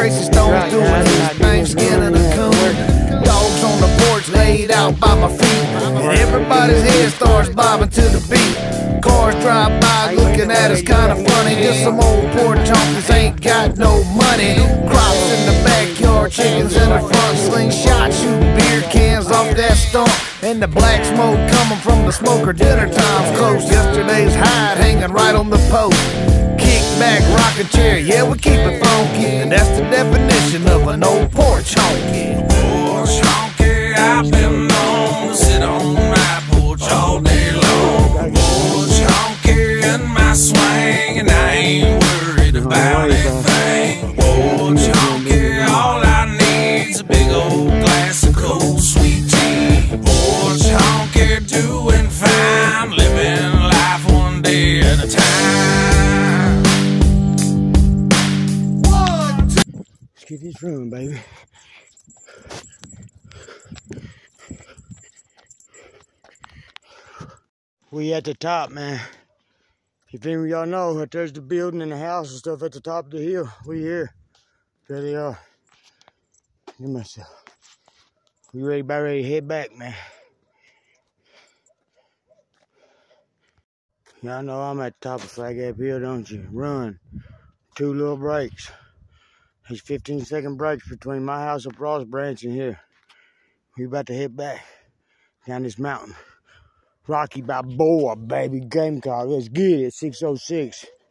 Tracy Stone's doing his thing, skinning a coon. Dogs on the porch laid out by my feet, and everybody's head starts bobbing to the beat. Cars drive by looking at us kinda funny. Just some old poor junkies ain't got no money. Crops in the backyard, chickens in the front, slingshot shooting beer cans off that stump. And the black smoke coming from the smoker, dinner time's close. Yesterday's hide hanging right on the post. Kick back, rocking chair, yeah, we keep it funky. And that's the definition of an old porch honky. Porch honky, I've been known to sit on my porch all day long. Porch honky in my swing, and I ain't worried about anything. Porch honky, all I need's a big old glass of cold sweet tea. Porch honky, doing fine, living life one day at a time. Let's get this run, baby. We at the top, man. If any of y'all know that there's the building and the house and stuff at the top of the hill, we here. There they are. Look at myself. We about ready to head back, man. Y'all know I'm at the top of Flag Gap Hill, don't you? Run. 2 little breaks. There's 15-second breaks between my house and Frost Branch and here. We about to head back down this mountain. Rocky Balboa, baby. Gamecock. Let's get it. 606.